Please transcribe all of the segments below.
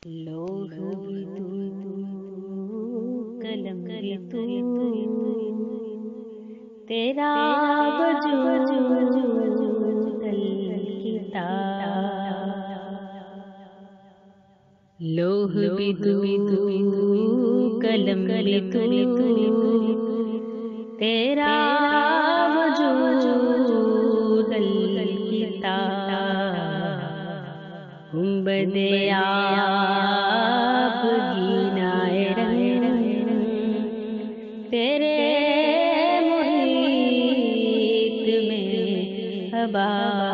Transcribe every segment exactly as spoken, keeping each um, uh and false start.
لوح بھی تو قلم بھی تو تیرا وجود الکتاب لوح بھی تو قلم بھی تو تیرا وجود الکتاب گنبد آپ گینائے رنگ تیرے محیط میں حبا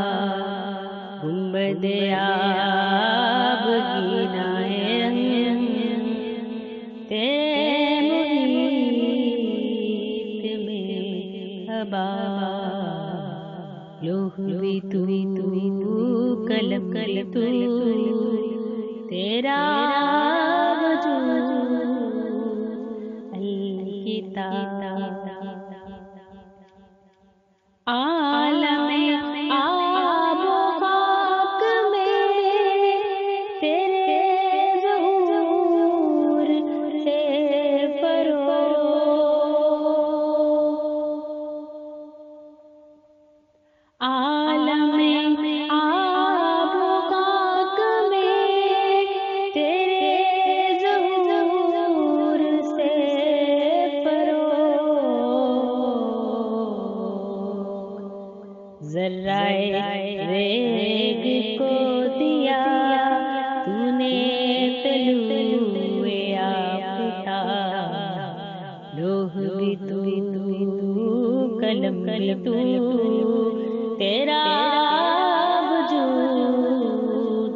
گنبد آپ گینائے رنگ تیرے محیط میں حبا لوح بھی تو قلم بھی تو تیرا وجود الکتاب عالم آب و خاک میں تیرے ظہور سے فروغ عالم آب و خاک میں تیرے ظہور سے فروغ ذرہ ریگ کو دیا تو نے طلوع آفتاب لوح بھی تو قلم بھی تو تیرا وجود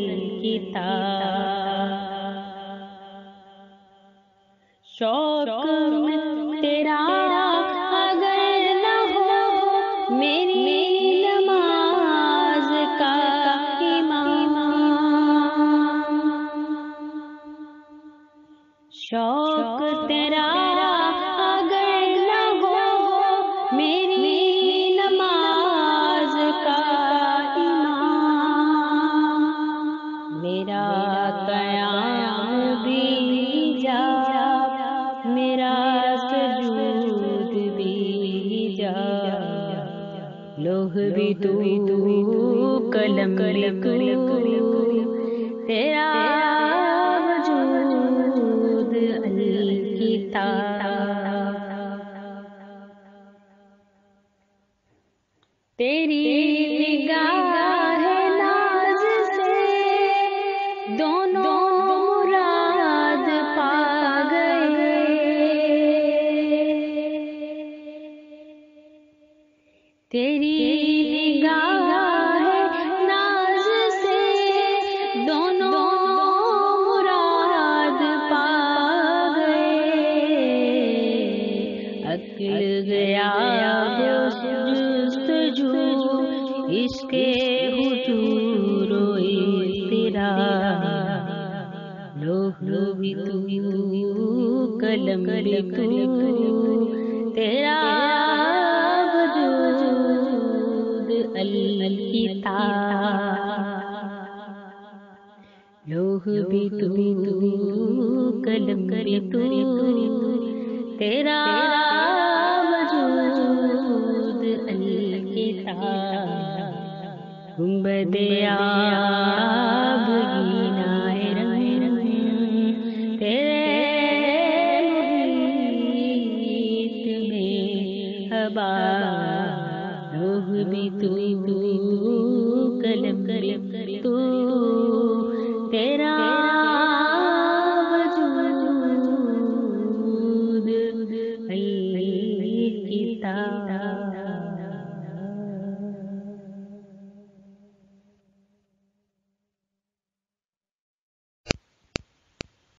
الکتاب شوق میں تیرا اگر نہ ہو میری نماز کا امام شوق تیرا اگر نہ ہو میری نماز کا امام میرا قیام بھی جا میرا سجود بھی جا لوح بھی تو قلم بھی تو تیرا وجود الکتاب تیری نگاہ ناز سے دونوں مراد پا گئے تیری نگاہ ناز سے دونوں مراد پا گئے عقل گیا جستجو عشق حضور و اضطراب لوح بھی تو قلم بھی تو تیرا وجود الکتاب لوح بھی تو قلم بھی تو تیرا وجود الکتاب گنبد آب گینائے رنگ تیرے محیط میں حبا لوح بھی تو